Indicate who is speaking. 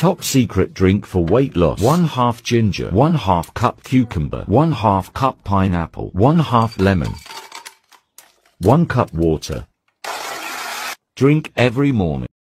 Speaker 1: Top secret drink for weight loss. 1/2 ginger, 1/2 cup cucumber, 1/2 cup pineapple, 1/2 lemon, 1 cup water. Drink every morning.